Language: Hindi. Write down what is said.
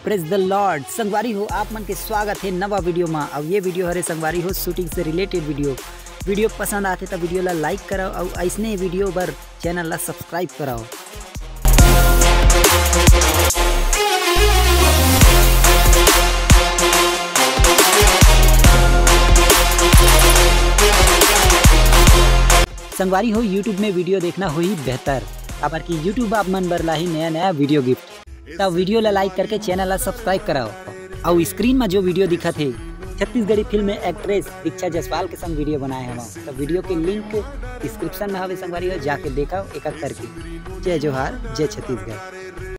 Praise the Lord. संगवारी हो आप मन के स्वागत है नवा वीडियो में। अब ये वीडियो हरे संगवारी हो शूटिंग से रिलेटेड वीडियो पसंद आते तो वीडियो ला लाइक कराओ और ऐसने वीडियो बर चैनल ला सब्सक्राइब कराओ। संगवारी हो यूट्यूब में वीडियो देखना हो ही बेहतर, काबर कि यूट्यूब आप मन बर ला ही नया वीडियो गिफ्ट। तब वीडियो ला लाइक करके चैनल ला सब्सक्राइब कराओ। और स्क्रीन में जो वीडियो दिखत है छत्तीसगढ़ी फिल्म में एक्ट्रेस दीक्षा जायसवाल के संग वीडियो बनाए हम। तो वीडियो के लिंक डिस्क्रिप्शन में हवे संगवारी हो, जाके देखो एक करके। जय जोहार, जय छत्तीसगढ़।